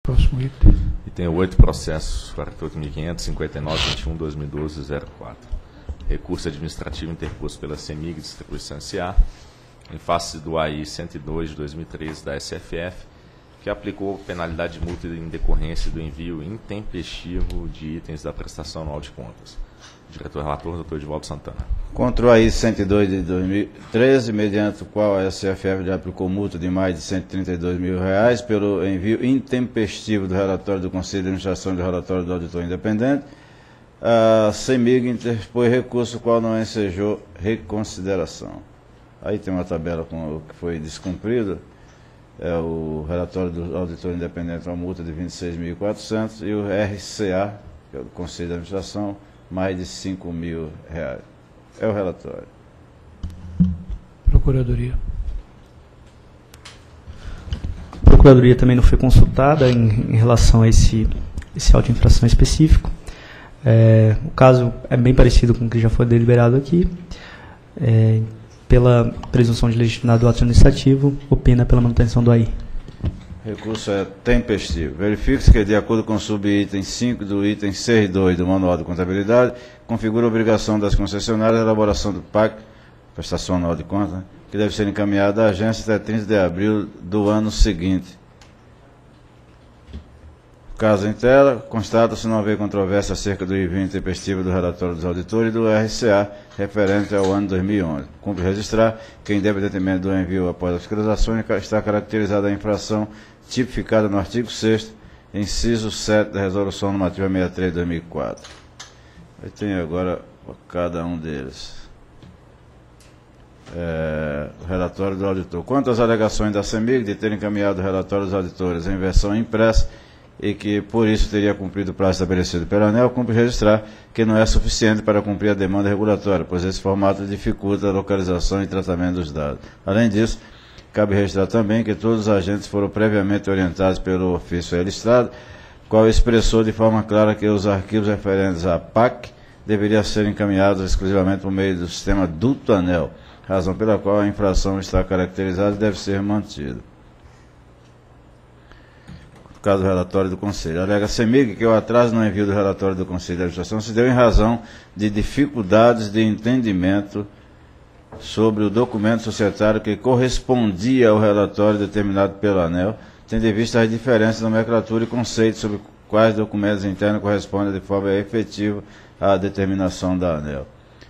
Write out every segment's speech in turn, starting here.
Próximo item. E tem 8 processos, 48.559-21-2012-04. Recurso administrativo interposto pela CEMIG Distribuição S.A., em face do AI 102 de 2013 da SFF, que aplicou penalidade de multa em decorrência do envio intempestivo de itens da prestação anual de contas. Diretor-relator, doutor Edivaldo Santana. Contra o AI 102 de 2013, mediante o qual a SFF já aplicou multa de mais de R$132 mil pelo envio intempestivo do relatório do Conselho de Administração e do relatório do Auditor Independente, a CEMIG interpôs recurso, o qual não ensejou reconsideração. Aí tem uma tabela com o que foi descumprido. É o relatório do Auditor Independente, uma multa de R$26.400, e o RCA, que é o do Conselho de Administração, mais de R$5 mil. É o relatório. Procuradoria. A Procuradoria também não foi consultada em relação a esse auto de infração específico. O caso é bem parecido com o que já foi deliberado aqui. Pela presunção de legitimidade do ato administrativo, opina pela manutenção do AI. Recurso é tempestivo. Verifique-se que, de acordo com o subitem 5 do item 6.2 do Manual de Contabilidade, configura a obrigação das concessionárias a elaboração do PAC, Prestação Anual de Contas, que deve ser encaminhada à agência até 30 de abril do ano seguinte. Caso em tela, constata-se não haver controvérsia acerca do envio intempestivo do relatório dos auditores e do RCA referente ao ano 2011. Cumpre registrar que, independentemente do envio após a fiscalização, está caracterizada a infração tipificada no artigo 6º, inciso 7 da Resolução Normativa 63 de 2004. Aí tem agora cada um deles. O relatório do auditor. Quanto às alegações da CEMIG de ter encaminhado o relatório dos auditores em versão impressa e que, por isso, teria cumprido o prazo estabelecido pela ANEEL, cumpre registrar que não é suficiente para cumprir a demanda regulatória, pois esse formato dificulta a localização e tratamento dos dados. Além disso, cabe registrar também que todos os agentes foram previamente orientados pelo ofício registrado, qual expressou de forma clara que os arquivos referentes à PAC deveriam ser encaminhados exclusivamente por meio do sistema duto-ANEEL, razão pela qual a infração está caracterizada e deve ser mantida. Caso do relatório do Conselho. Alega a CEMIG que o atraso no envio do relatório do Conselho de Administração se deu em razão de dificuldades de entendimento sobre o documento societário que correspondia ao relatório determinado pela ANEEL, tendo em vista as diferenças na nomenclatura e conceito sobre quais documentos internos correspondem de forma efetiva à determinação da ANEEL.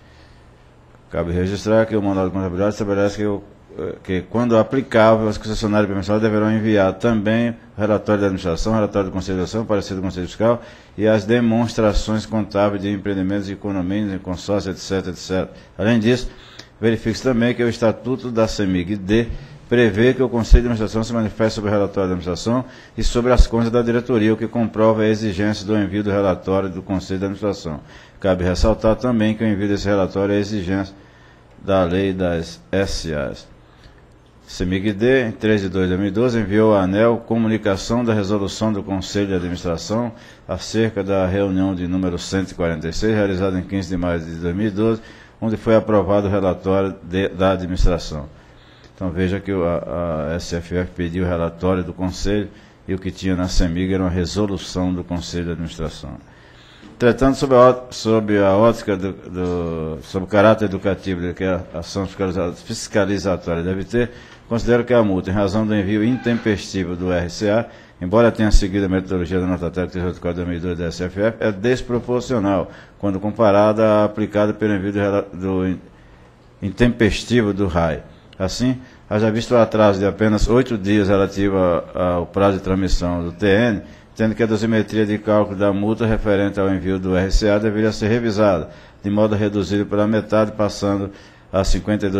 Cabe registrar que o Manual de Contabilidade estabelece que quando aplicável, as concessionárias permissionárias deverão enviar também o relatório da administração, o relatório do Conselho de Administração, o parecer do Conselho Fiscal e as demonstrações contábeis de empreendimentos e economias, consórcio, etc, etc. Além disso, verifique-se também que o Estatuto da CEMIG-D prevê que o Conselho de Administração se manifeste sobre o relatório da administração e sobre as contas da diretoria, o que comprova a exigência do envio do relatório do Conselho de Administração. Cabe ressaltar também que o envio desse relatório é exigência da lei das SAs. CEMIG-D, em 3 de 2 de 2012, enviou à ANEEL comunicação da resolução do Conselho de Administração acerca da reunião de número 146, realizada em 15 de maio de 2012, onde foi aprovado o relatório da administração. Então veja que a SFF pediu o relatório do Conselho e o que tinha na CEMIG era uma resolução do Conselho de Administração. Tratando sobre a ótica sobre o caráter educativo que a ação fiscalizatória deve ter, considero que a multa, em razão do envio intempestivo do RCA, embora tenha seguido a metodologia da nota técnica 384/2002 da SFF, é desproporcional, quando comparada à aplicada pelo envio do intempestivo do RAI. Assim, haja visto o atraso de apenas 8 dias relativo ao prazo de transmissão do TN, tendo que a dosimetria de cálculo da multa referente ao envio do RCA deveria ser revisada, de modo a reduzir pela metade, passando a R$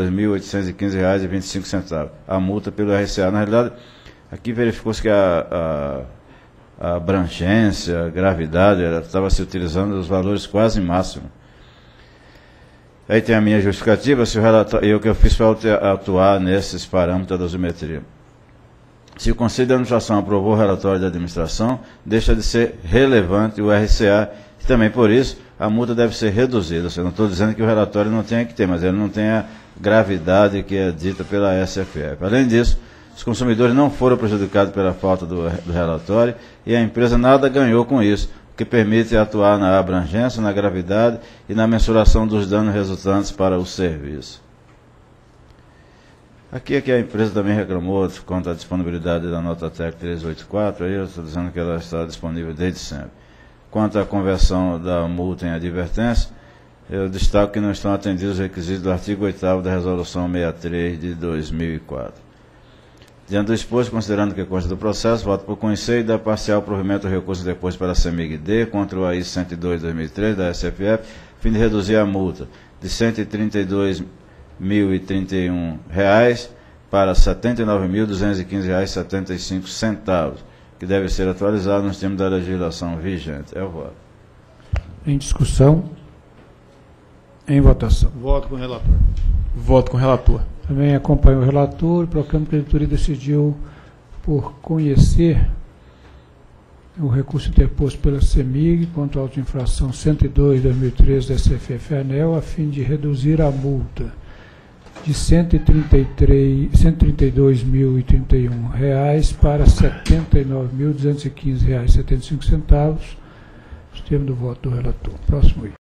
52.815,25. A multa pelo RCA, na realidade, aqui verificou-se que a abrangência, a gravidade, estava se utilizando os valores quase máximos. Aí tem a minha justificativa, e o que eu fiz para atuar nesses parâmetros da dosimetria. Se o Conselho de Administração aprovou o relatório da administração, deixa de ser relevante o RCA, e também por isso a multa deve ser reduzida. Eu não estou dizendo que o relatório não tenha que ter, mas ele não tem a gravidade que é dita pela SFF. Além disso, Os consumidores não foram prejudicados pela falta do relatório e a empresa nada ganhou com isso, o que permite atuar na abrangência, na gravidade e na mensuração dos danos resultantes para o serviço. Aqui é que a empresa também reclamou quanto à disponibilidade da nota técnica 384, aí eu estou dizendo que ela está disponível desde sempre. Quanto à conversão da multa em advertência, eu destaco que não estão atendidos os requisitos do artigo 8º da Resolução 63 de 2004. Diante do exposto, considerando que consta do processo, voto por conhecer e dar parcial provimento ao recurso deposto pela CEMIG-D contra o AI 102/2003 da SFF, a fim de reduzir a multa de R$ 132.031 para R$ 79.215,75, que deve ser atualizado nos termos da legislação vigente. É o voto. Em discussão. Em votação. Voto com o relator. Voto com o relator. Também acompanho o relator. Proclamo que a diretoria decidiu por conhecer o recurso interposto pela CEMIG contra a auto-infração 102/2013 da SFF-ANEL, a fim de reduzir a multa de R$ 132.031 para R$ 79.215,75, os termos do voto do relator. Próximo item.